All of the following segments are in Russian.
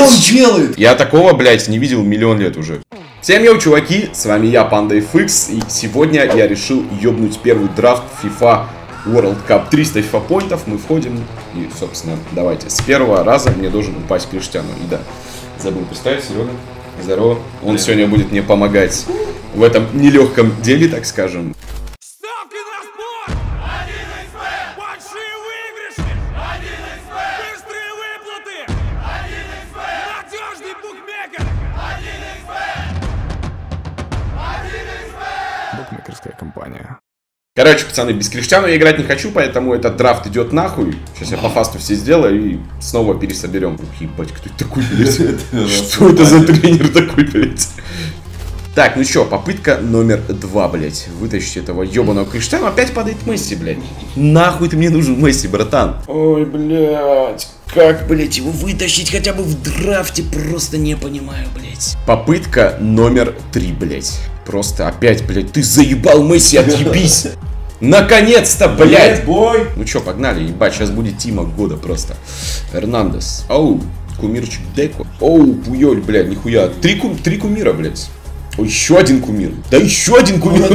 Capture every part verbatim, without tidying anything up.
он делает? Я такого, блядь, не видел миллион лет уже. Всем йоу, чуваки, с вами я, PandaFX, и сегодня я решил ёбнуть первый драфт FIFA World Cup. триста FIFA поинтов, мы входим, и, собственно, давайте, с первого раза мне должен упасть Криштиану. И да, забыл представить, Серега, здорово, он Привет. Сегодня будет мне помогать в этом нелегком деле, так скажем. Букмекерская компания. Короче, пацаны, без Криштиану я играть не хочу, поэтому этот драфт идет нахуй. Сейчас я по фасту все сделаю и снова пересоберем. Ебать, кто это такой, блядь? Что это за тренер такой, блядь? Так, ну чё, попытка номер два, блядь. Вытащить этого ебаного Криштиану. Опять падает Месси, блядь. Нахуй ты мне нужен, Месси, братан? Ой, блядь. Как, блядь, его вытащить хотя бы в драфте? Просто не понимаю, блядь. Попытка номер три, блядь. Просто опять, блядь, ты заебал, Месси, отъебись. Наконец-то, блядь. Бой. Ну чё, погнали, ебать, сейчас будет Тима года просто. Эрнандес. Оу, кумирчик Деко. Оу, Пуёль, блядь, нихуя. Три, кум... Три кумира, блядь. О, еще один кумир. Да еще один кумир.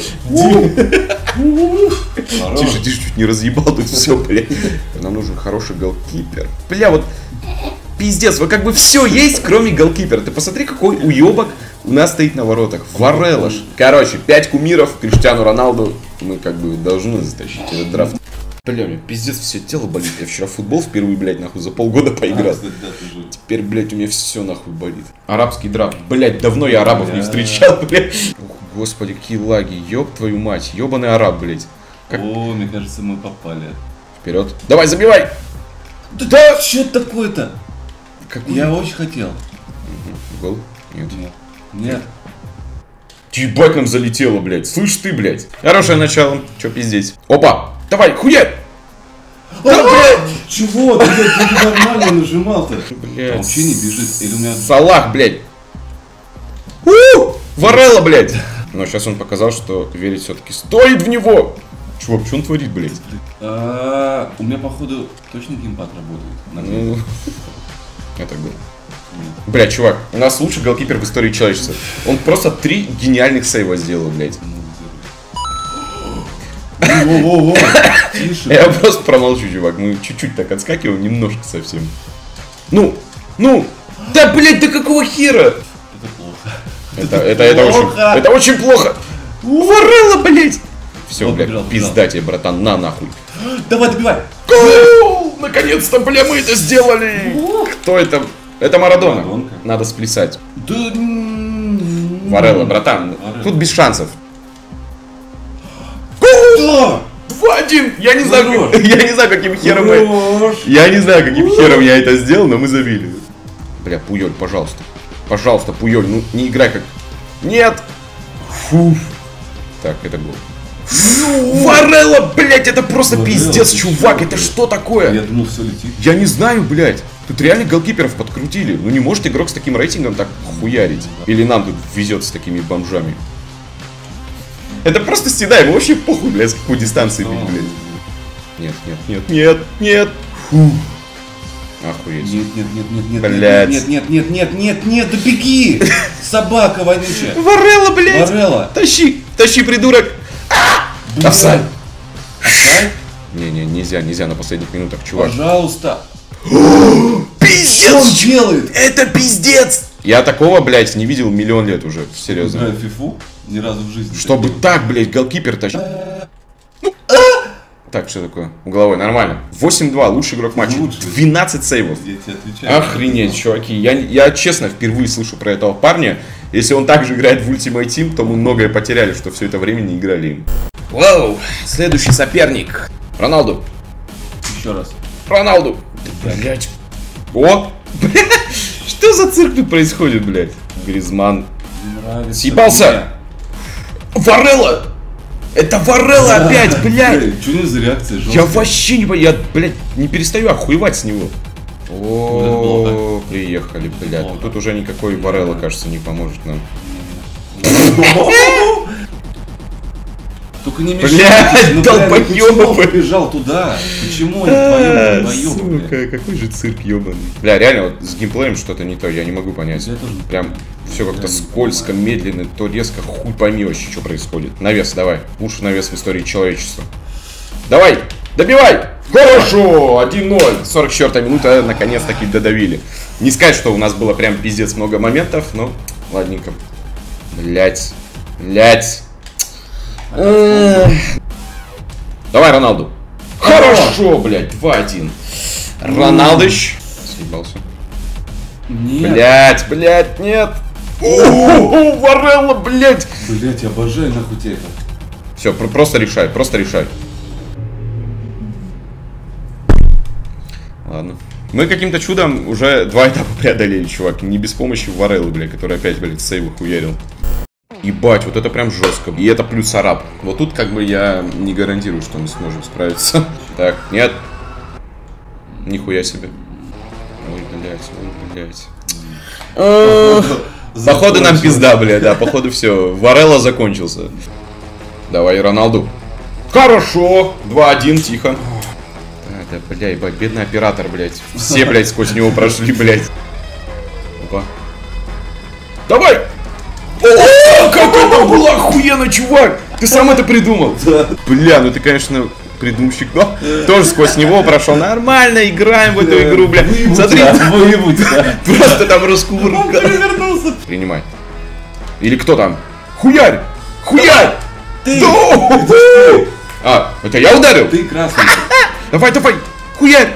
Тише, тише, чуть не разъебал тут все, блядь. Нам нужен хороший голкипер. Бля, вот пиздец, вот как бы все есть, кроме голкипера. Ты посмотри, какой уебок у нас стоит на воротах. Варелла ж. Короче, пять кумиров, Криштиану Роналду мы как бы должны затащить этот драфт. Бля, у меня пиздец все тело болит. Я вчера в футбол впервые, блядь, нахуй за полгода поиграл. А, да, теперь, блядь, у меня все нахуй болит. Арабский драфт. Блядь, давно я арабов не встречал, блядь. Ух, господи, какие лаги. Ёб твою мать. Ёбаный араб, блядь. Как... О, мне кажется, мы попали. Вперед. Давай, забивай! Да, да! Что это такое-то? Какой? Я очень хотел. Угу. Гол? Нет. Нет. Нет. Ебать, нам залетело, блядь. Слышь ты, блядь. Хорошее начало. Чё пиздеть? Опа! Давай, хуя! Да, блядь! Чего? Ты, блядь, ты нормально нажимал-то. Блядь. Вообще не бежит. Или у меня... Салах, блядь. У! Варелла, блядь. Но сейчас он показал, что верить все-таки стоит в него. Чувак, что он творит, блядь? А, у меня, походу, точно геймпад работает. Ну, это был. Блядь, чувак, у нас лучший голкипер в истории человечества. Он просто три гениальных сейва сделал, блядь. Я просто промолчу, чувак. Мы чуть-чуть так отскакиваем, немножко совсем. Ну, ну, да, блядь, да какого хера? Это плохо. Это, это, это, очень, это очень плохо. Варелла, блядь. Все, блядь, пизда тебе, братан, на нахуй. Давай, добивай. Гол! Наконец-то, бля, мы это сделали. Кто это? Это Марадона. Марадонка. Надо сплясать. Да... Варелла, братан, Варелла. Тут без шансов. Да! два-один! Я не знаю, как, я не знаю, каким хером мы... Я не знаю, каким хером я это сделал, но мы забили. Бля, Пуёль, пожалуйста. Пожалуйста, Пуёль, ну не играй как... Нет! Фу. Так, это гол. Варелла, блядь, это просто Варелла, пиздец, чувак, это что такое? Я думал, все летит. Я не знаю, блядь. Тут реально голкиперов подкрутили. Ну не может игрок с таким рейтингом так хуярить. Или нам тут везет с такими бомжами. Это просто стена, ему вообще похуй, блядь, с какой дистанции бить, блядь. Нет, нет, нет, нет, нет. Фу. Охуеть. Нет, нет, нет, нет, нет, блядь. Нет, нет, нет, нет, нет, нет, да беги! Собака вонючая. Варелла, блядь. Варелла. Тащи, тащи, придурок. Офсайд. Офсайд? Не-не, нельзя, нельзя на последних минутах, чувак. Пожалуйста. Пиздец! Что он делает? Это пиздец! Я такого, блядь, не видел миллион лет уже, серьезно. Играю в фифу ни разу в жизни. Чтобы так, блядь, голкипер тащить. Ну, так, что такое? Угловой, нормально. восемь-два, лучший игрок матча. двенадцать сейвов. Я тебе отвечаю. Охренеть, чуваки. Я, я честно впервые слышу про этого парня. Если он также играет в Ultimate Team, то мы многое потеряли, что все это время не играли им. Вау, следующий соперник. Роналду. Еще раз. Роналду. Блять. О! Что за цирк тут происходит, блядь? Гризман. Съебался! Варелла! Это Варелла опять, блядь! Что у него за реакция? Я вообще не понимаю, я, блядь, не перестаю охуевать с него. О, приехали, блядь. Ну тут уже никакой Варелла, кажется, не поможет нам. Только не мешай. Блядь, ну, долбоёбы. Почему он побежал туда? Почему они вдвоем долбоёбы, Сука, какой же цирк ёбаный. Бля, реально, вот с геймплеем что-то не то, я не могу понять. Я тоже не Прям все как-то скользко, медленно, то резко, хуй пойми вообще, что происходит. Навес, давай. Лучший навес в истории человечества. Давай, добивай! Хорошо, один ноль. сорок четвёртая минута, наконец-таки додавили. Не сказать, что у нас было прям пиздец много моментов, но ладненько. Блять, блять. Давай, Роналду. Хорошо, блядь, два один. Роналдыч. Съебался. Нет. Блять, блять, нет. О, Варелла, блять. Блять, обожаю нахуй тебя это. Все, просто решай, просто решай. Ладно. Мы каким-то чудом уже два этапа преодолели, чувак. Не без помощи Вареллы, блядь, который опять, блядь, сейвы хуярил. Ебать, вот это прям жестко. И это плюс араб. Вот тут как бы я не гарантирую, что мы сможем справиться. Так, нет. Нихуя себе. Ой, блядь, ой, блядь. Походу нам пизда, блядь, да, походу все. Варелла закончился. Давай, Роналду. Хорошо. два один, тихо. Да, бля, ебать, бедный оператор, блядь. Все, блядь, сквозь него прошли, блядь. Опа. Давай! О, как это было охуенно, чувак! Ты сам это придумал? Да. Бля, ну ты, конечно, придумщик, но тоже сквозь него прошел. Нормально, играем в эту игру, бля. Смотри, просто там раскувырка. Принимай. Или кто там? Хуярь! Хуярь! Ты! А, это я ударил? Ты красный. Давай, давай! Хуярь!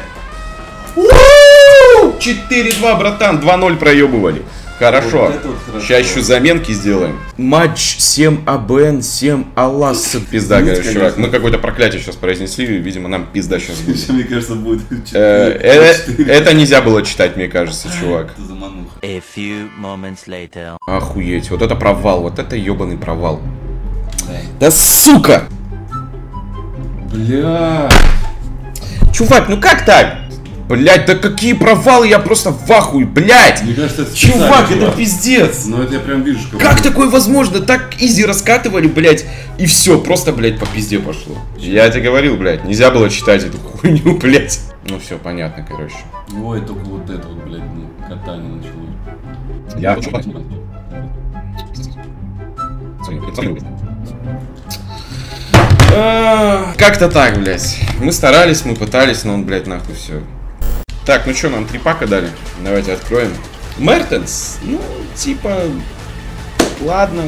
четыре два, братан, два ноль проебывали. Хорошо. Вот вот хорошо. Сейчас еще заменки сделаем. Матч семь АБН, семь Аллас. Пизда, короче, чувак. Мы какое-то проклятие сейчас произнесли. Видимо, нам пизда сейчас будет. Мне кажется, будет. Это нельзя было читать, мне кажется, чувак. Охуеть. Вот это провал. Вот это ебаный провал. Да сука! Бля. Чувак, ну как так? Блять, да какие провалы, я просто в ахуе, блять! Мне кажется, это чувак, это пиздец! Ну это я прям вижу, как Как такое возможно? Так изи раскатывали, блять, и все, просто, блять, по пизде пошло. Я тебе говорил, блять, нельзя было читать эту хуйню, блять. Ну все, понятно, короче. Ой, только вот это вот, блять, ну, катание началось. Я... Как-то так, блять. Мы старались, мы пытались, но он, блять, нахуй все. Так, ну что, нам три пака дали? Давайте откроем. Мертенс, ну, типа, ладно.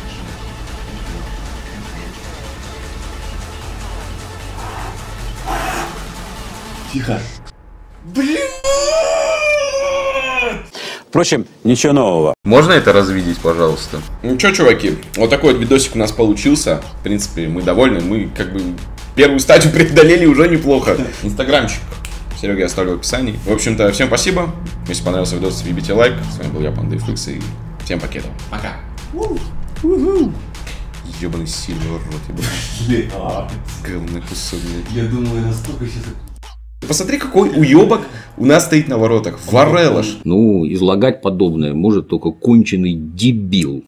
Тихо. Блин. Впрочем, ничего нового. Можно это развидеть, пожалуйста? Ну что, чуваки, вот такой вот видосик у нас получился. В принципе, мы довольны. Мы как бы первую стадию преодолели уже неплохо. Инстаграмчик Серега я оставлю в описании. В общем-то, всем спасибо. Если понравился видос, любите лайк. С вами был я, PandaFlix, и всем покедов. Пока. Ебаный сильный рот, говный кусок. Я думал, я настолько сейчас... Посмотри, какой уебок у нас стоит на воротах. Варелла ж. Ну, излагать подобное может только конченый дебил.